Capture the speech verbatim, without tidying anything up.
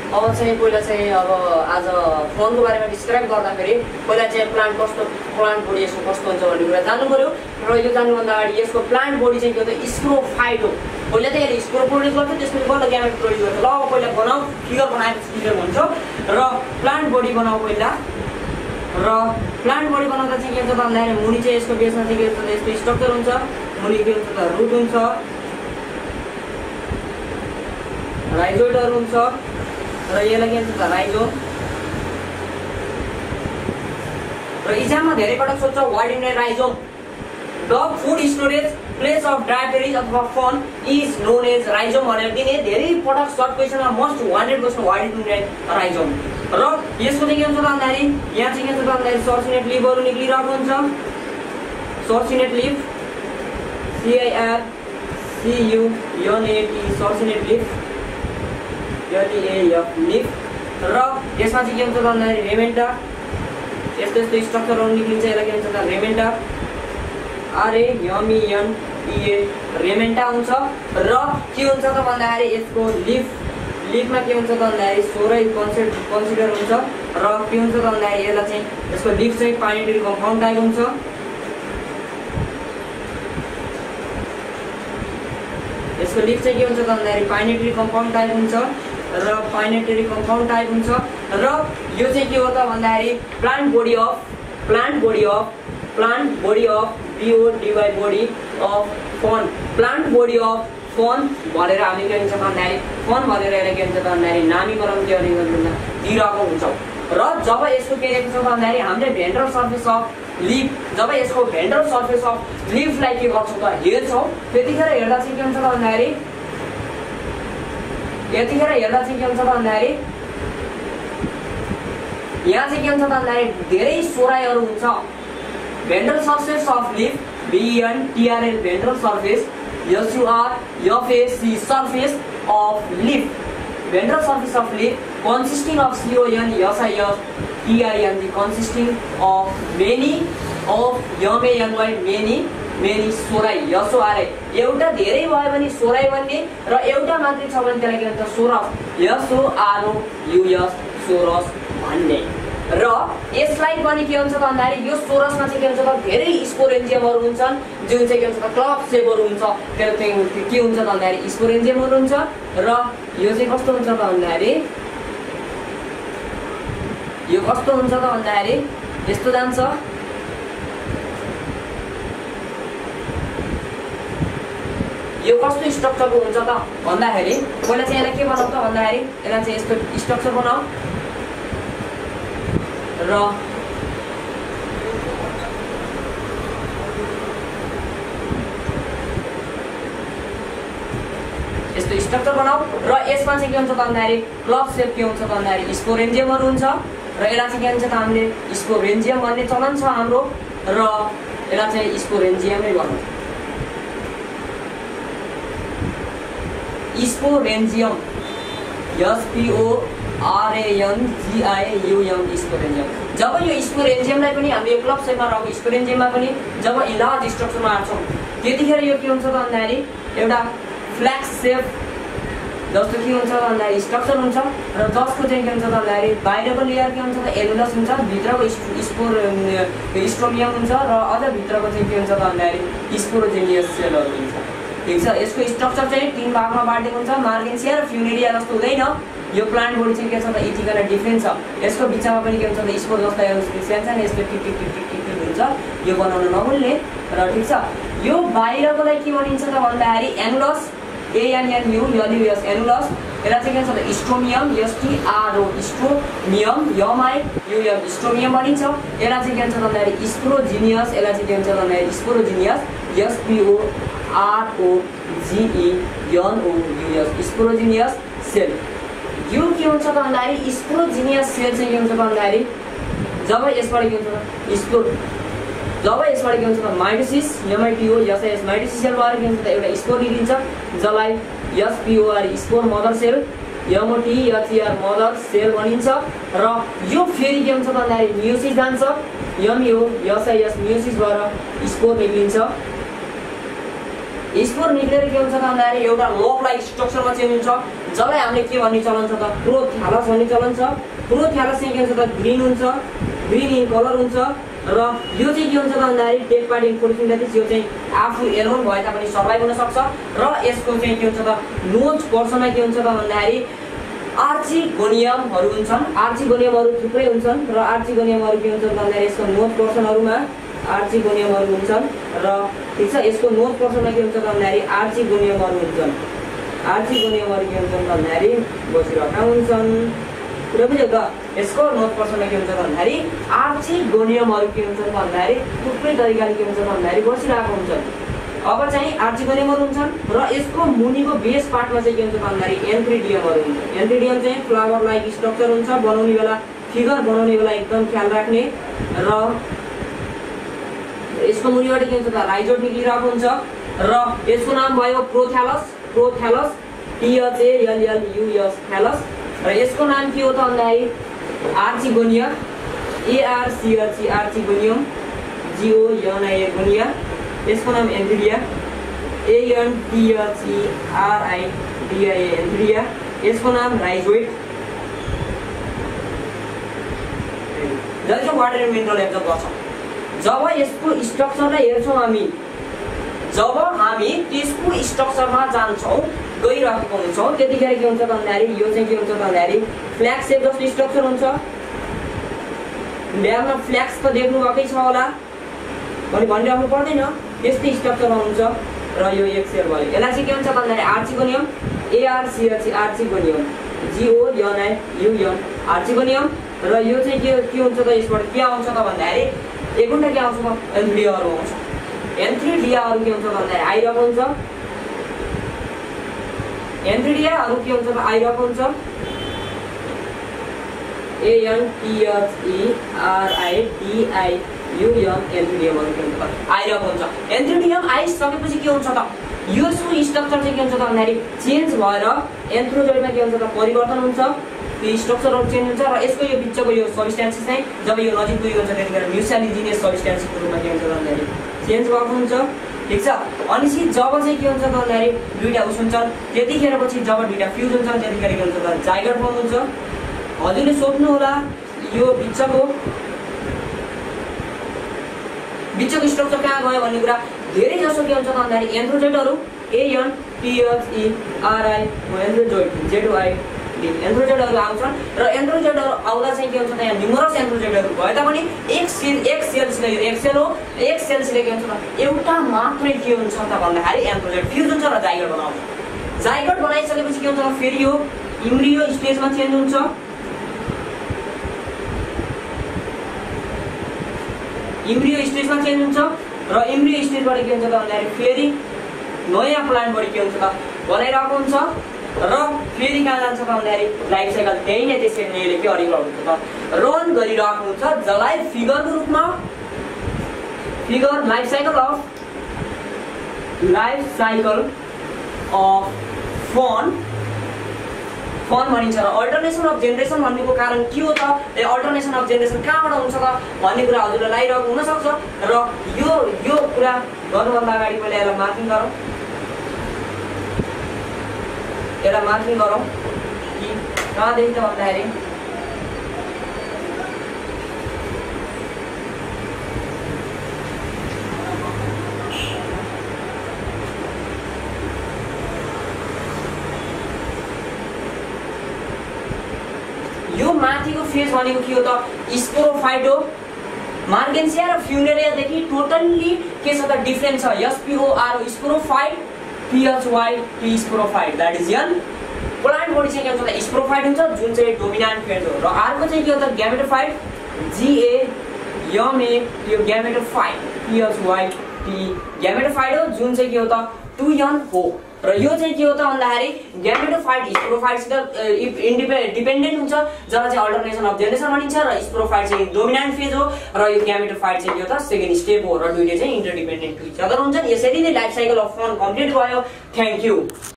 अब चाहिँ पहिला चाहिँ अब आज फोनको बारेमा डिस्क्राइब गर्दाखेरि पहिला चाहिँ प्लान्ट कस्तो प्लान्ट बडी यसको कस्तो हुन्छ भन्ने कुरा जान्नु पर्यो र यो जान्नुभन्दा अगाडि यसको प्लान्ट बडी चाहिँ के हुन्छ स्पोरोफाइट हो। पहिला चाहिँ यसले स्पोर प्रोड्युस गर्छ त्यसपछि बल्ल ग्यामेट प्रोड्युस गर्छ। ल अब पहिला बनाऊ फिगर बनाएपछि फिगर भन्छ र प्लान्ट बडी बनाऊ पहिला र प्लान्ट बडी बनाउँदा चाहिँ के हुन्छ भन्दाखेरि मुनि चाहिँ यसको बेसमा चाहिँ के हुन्छ यस्तो स्ट्रक्चर हुन्छ मुनि के हुन्छ त रुट हुन्छ राइजोइडहरू हुन्छ र यसलाई के भन्छ राइजोम र इक्जाममा धेरै पटक सोध्छ what is rhizome the food storage place of dryopteris अथवा fern is known as rhizome भनेर दिने धेरै पटक सर्ट क्वेसनमा most wanted question what is rhizome र यसको चाहिँ के हुन्छ भन्दाखेरि यहाँ चाहिँ के हुन्छ भन्दाखेरि सर्सिनेट लिभहरू निक्लिरहेको हुन्छ circinate leaf C I R C U N A T circinate leaf L E F leaf र यसमा चाहिँ के हुन्छ भन्दाखेरि रेमेन्टा यस्तो यस्तो स्ट्रक्चरहरू निक्लिन्छ यसलाई के हुन्छ त रेमेन्टा आरए यमिएन इए रेमेन्टा हुन्छ र के हुन्छ त भन्दाखेरि यसको लिभ लिभमा के हुन्छ त भन्दाखेरि सोह्रै कन्सेप्ट कन्सिडर हुन्छ र के हुन्छ त भन्दाखेरि यसलाई चाहिँ यसको लिभ चाहिँ पाइनेटरी कम्पाउन्ड टाइप हुन्छ यसको लिभ चाहिँ के हुन्छ त भन्दाखेरि पाइनेटरी कम्पाउन्ड टाइप हुन्छ र पाइनेटरी कम्पाउन्ड टाइप हुन्छ र यो चाहिँ के हो त भन्दाखेरि plant body of plant body of plant body of B O D Y body of fern plant body of fern भनेर हामी के हुन्छ भन्दाखेरि फन भनेर यसलाई के हुन्छ भन्दाखेरि नामीकरण के दिइरहेको हुन्छौँ र जब यसको के रहेको छ भन्दाखेरि हामीले भेन्ट्रल सर्फेस अफ लिभ जब यसको भेन्ट्रल सर्फेस अफ लिभलाई के गर्छौँ त हेर्छौँ त्यतिखेर हेर्दा चाहिँ के हुन्छ भन्दाखेरि यतिखेर हेर्दा चाहिँ के हुन्छ भन्दाखेरि यहाँ चाहिँ के हुन्छ भन्दाखेरि धेरै सोराइहरू हुन्छ ventral surface of leaf V N T R L ventral surface S U R F A C surface of leaf ventral surface of leaf consisting of C O N S I S T I N G consisting of many of M A N Y many many sori S O R एउटा धेरै भयो भने सोराई भन्ने र एउटा मात्रै छ भने त्यसलाई के भन्छ सोरस यसोआरओ युएस सोरस भन्ने र यसलाई पनि के हुन्छ भन्दाखेरि यो सोरसमा चाहिँ के हुन्छ त धेरै स्पोरेन्जियमहरू हुन्छन् जुन चाहिँ के हुन्छ त क्लब सेपहरू हुन्छ त्यो चाहिँ के हुन्छ भन्दाखेरि स्पोरेन्जियमहरू हुन्छ र यो चाहिँ कस्तो हुन्छ त भन्दाखेरि यो कस्तो हुन्छ त भन्दाखेरि यस्तो जान्छ यो कस्तो स्ट्रक्चरको हुन्छ त भन्दाखेरि पहिला चाहिँ यसलाई के बनाऊ त भन्दाखेरि यसलाई चाहिँ यस्तो स्ट्रक्चर बनाऊ र यस्तो स्ट्रक्चर बनाऊ र यसमा चाहिँ के हुन्छ त भन्दाखेरि क्लब सेप के हुन्छ त भन्दाखेरि स्पोरेन्जियमहरू हुन्छ र यसलाई चाहिँ के भन्छ त हामीले स्पोरेन्जियम भन्ने चलन छ हाम्रो र यसलाई चाहिँ स्पोरेन्जियमै गर्नु स्पोरेन्जियम एसपिओआरएनजिआइयुएम स्पोरेन्जियम जब यो स्पोरेन्जियमलाई पनि हामीले यो क्लब सेपमा रहेको स्पोरेन्जियममा पनि जब इलाज स्ट्रक्चरमा हाल्छौँ त्यतिखेर यो के हुन्छ त भन्दाखेरि एउटा फ्ल्याक्स सेप जस्तो के हुन्छ भन्दाखेरि स्ट्रक्चर हुन्छ र जसको चाहिँ के हुन्छ भन्दाखेरि बाहिरको लेयर के हुन्छ त एनुलस हुन्छ भित्रको स्पोर स्ट्रोमियम हुन्छ र अझ भित्रको चाहिँ के हुन्छ भन्दाखेरि स्पोरोजेनियस सेलहरू हुन्छ ठीक छ। यसको स्ट्रक्चर चाहिँ तीन भागमा बाँडेको हुन्छ मार्गेन्सिया र फ्युनेरिया जस्तो हुँदैन यो प्लान्ट बडी चाहिँ के छ त इथिकल डिफ्रेन्ट छ यसको बिचमा पनि के हुन्छ त स्पोर जस्तो सानो यसको टिक टिक टिक टिक टिक हुन्छ यो बनाउन नमिल्ने र ठीक छ। यो बाहिरकोलाई के भनिन्छ त भन्दाखेरि एनुलस एएनएनयु एलयुएस एनुलस यसलाई चाहिँ के छ त स्ट्रोमियम एसटीआरओ स्ट्रोमियम यमआई युएम स्ट्रोमियम भनिन्छ यसलाई चाहिँ के हुन्छ भन्दाखेरि स्पोरोजिनियस यसलाई चाहिँ के हुन्छ भन्दाखेरि sporogenous S P O R O G E N O U S sporogenous cell यो के हुन्छ त भन्दाखेरि स्पोरोजिनियस सेल चाहिँ के हुन्छ भन्दाखेरि जब यसबाट के हुन्छ स्पोर जब यसबाट के हुन्छ त माइटोसिस एमआइटिओ एसआइएस माइटोसिस सेलबाट के हुन्छ त एउटा स्पोर निक्लिन्छ जसलाई S P O R spore mother cell M O T H E R mother cell भनिन्छ र यो फेरि के हुन्छ भन्दाखेरि मियोसिस जान्छ एमइओ एसआइएस मियोसिसबाट स्पोर निक्लिन्छ स्पोर निक्लेर के हुन्छ त भन्दाखेरि एउटा लभ लाइक स्ट्रक्चरमा चेन्ज हुन्छ, जसलाई हामीले के भन्ने चलन छ त प्रोथ्यालस भन्ने चलन छ। प्रोथ्यालस चाहिँ के हुन्छ त ग्रीन हुन्छ, ग्रीन इन कलर हुन्छ र यो चाहिँ के हुन्छ त भन्दाखेरि टेक पार्ट इन फोटोसिन्थेसिस, यो चाहिँ आफू एलोन भए तापनि सर्भाइभ हुन सक्छ र यसको चाहिँ के हुन्छ त नोज पर्सनमा के हुन्छ त भन्दाखेरि आर्चिगोनियमहरू हुन्छन्। आर्चिगोनियमहरू थुप्रै हुन्छन् र आर्चिगोनियमहरू के हुन्छ त भन्दाखेरि यसको नोज पर्सनहरूमा आर्चिगोनियमहरू हुन्छन् र ठिक छ, यसको नोज पर्सनमा के हुन्छ त भन्दाखेरि आर्चिगोनियमहरू हुन्छन्। आर्चिगोनियमहरू के हुन्छन् भन्दाखेरि बसिरहेका हुन्छन्। कुरा बुझ्यो त? यसको नोज पर्सनमा के हुन्छ भन्दाखेरि आर्चिगोनियमहरू के हुन्छन् भन्दाखेरि थुप्रै तरिकाले के हुन्छ भन्दाखेरि बसिरहेको हुन्छन्। अब चाहिँ आर्चिगोनियमहरू हुन्छन् र यसको मुनिको बेस पार्टमा चाहिँ के हुन्छ भन्दाखेरि एन्थ्रिडियमहरू हुन्छ। एन्थ्रिडियम चाहिँ फ्लावर लाइक स्ट्रक्चर हुन्छ, बनाउने बेला फिगर बनाउने बेला एकदम ख्याल राख्ने र यसको मुनिबाट के हुन्छ त राइजोट निक्लिरहेको हुन्छ र यसको नाम भयो प्रोथ्यालस। प्रोथ्यालस टिएचएएलएलयुएस थ्यालस र यसको नाम के हो त भन्दाखेरि आर्चिगोनिया, एआरसिएचई आर्चिगोनियम, जिओएनआइगोनिया। यसको नाम एन्थ्रिडिया, एएनटिएचईआरआइडिआई एन्थ्रिडिया। यसको नाम राइजोइड। जहिले वाटर एन्ड मिनरल एब्जर्भ गर्छौँ, जब यसको स्ट्रक्चरलाई हेर्छौँ हामी, जब हामी त्यसको स्ट्रक्चरमा जान्छौँ गइरहेको हुन्छौँ त्यतिखेर के हुन्छ भन्दाखेरि यो चाहिँ के हुन्छ भन्दाखेरि फ्ल्याग सेप जस्तो स्ट्रक्चर हुन्छ। ल्याबमा फ्ल्याग्स त देख्नु भएकै छ होला भने भनिराख्नु पर्दैन, त्यस्तै स्ट्रक्चरमा हुन्छ र यो एक्सेल भयो। यसलाई चाहिँ के हुन्छ भन्दाखेरि archegonium, A R C H E archegonium, G O N I U N archegonium र यो चाहिँ के के हुन्छ त यसबाट के आउँछ त भन्दाखेरि एकवटा के आउँछ एन्थ्रिडियाहरू आउँछ। एन्थ्रिडियाहरू के हुन्छ भन्दाखेरि आइरहेको हुन्छ। एन्थ्रिडियाहरू के हुन्छ त आइरहेको हुन्छ। एएनटिएचईआरआइडिआईयुएन एन्थ्रिडियमहरू के हुन्छ त आइरहेको हुन्छ। एन्थ्रिडियम आइसकेपछि के हुन्छ त यसको स्ट्रक्चर चाहिँ के हुन्छ त भन्दाखेरि चेन्ज भएर एन्थ्रोजोइडमा के हुन्छ त परिवर्तन हुन्छ, त्यो स्ट्रक्चरहरू चेन्ज हुन्छ र यसको यो बिचको यो सब्स्टेन्सेस चाहिँ जब यो नजिक गएको हुन्छ त्यतिखेर म्युसालिजिनियस सब्स्टेन्सको रूपमा के हुन्छ भन्दाखेरि चेन्ज भएको हुन्छ। ठिक छ, अनि जब चाहिँ के हुन्छ त भन्दाखेरि दुईवटा उस हुन्छन् त्यतिखेर पछि जब दुईवटा फ्युज हुन्छन् त्यतिखेर के हुन्छ त जाइगोट फर्म हुन्छ। हजुरले सोध्नु होला यो बिचको बिचको स्ट्रक्चर कहाँ गयो भन्ने कुरा। धेरै जसो के हुन्छ त भन्दाखेरि एन्थ्रोजोइडहरू एएनटिएचईआरआई एन्थ्रोजोइड जेडओआई एन्थ्रोजोइडहरू आउँछन् र एन्थ्रोजोइडहरू आउँदा चाहिँ के हुन्छ त यहाँ न्युमरस एन्थ्रोजोइडहरू भए तापनि एक सेल एक सेल्सले यो एक सेल हो, एक सेल्सले के हुन्छ त एउटा मात्रै के हुन्छ त भन्दाखेरि एन्थ्रोजोइड फ्युज हुन्छ र जाइगोट बनाउँछ। जाइगोट बनाइसकेपछि के हुन्छ त फेरि यो इम्ब्रियो स्टेजमा चेन्ज हुन्छ। इम्ब्रियो स्टेजमा चेन्ज हुन्छ र इम्ब्रियो स्टेजबाट के हुन्छ त भन्दाखेरि फेरि नयाँ प्लान्टबाट के हुन्छ त बनाइरहेको हुन्छ र फेरि कहाँ जान्छ त भन्दाखेरि लाइफ साइकल त्यही नै त्यसरी नै के गरेको हुन्छ त रन गरिरहेको हुन्छ, जसलाई फिगरको रूपमा figure life cycle of life cycle of fern fern भनिन्छ। र अल्टरनेसन अफ जेनेरेसन भन्नेको कारण के हो त, ए अल्टरनेसन अफ जेनेरेसन कहाँबाट हुन्छ त भन्ने कुरा हजुरलाई लागिरहेको हुनसक्छ र यो यो कुरा गर्नुभन्दा अगाडि पहिला यसलाई मार्किङ गरौँ, एउटा मार्किङ गरौँ कि कहाँदेखि त भन्दाखेरि यो माथिको फेज भनेको के हो त स्पोरोफाइट हो। मार्गेन्सिया र फ्युनेरियादेखि टोटल्ली के छ त डिफ्रेन्ट छ। S P O R sporophyte, P H Y T sporophyte, that is an plant body चाहिँ के हुन्छ त स्पोरोफाइट हुन्छ जुन चाहिँ डोमिनेन्ट फेज हो र अर्को चाहिँ के हो त ग्यामेटोफाइट, जिएएमए यो ग्यामेटोफाइट, पिएचवाई टी ग्यामेटोफाइट हो जुन चाहिँ के हो त टु एन हो र यो चाहिँ के हो त भन्दाखेरि ग्यामेटोफाइट स्पोरोफाइटसित डिपेन्डेन्ट हुन्छ, जसलाई चाहिँ अल्टरनेसन अफ जेनेरेसन भनिन्छ र स्पोरोफाइट चाहिँ डोमिनेन्ट फेज हो र यो ग्यामेटोफाइट चाहिँ के हो त सेकेन्ड स्टेप हो र दुईटै चाहिँ इन्टरडिपेन्डेन्ट टु इच अदर हुन्छन्। यसरी नै life cycle of fern complete भयो। Thank you.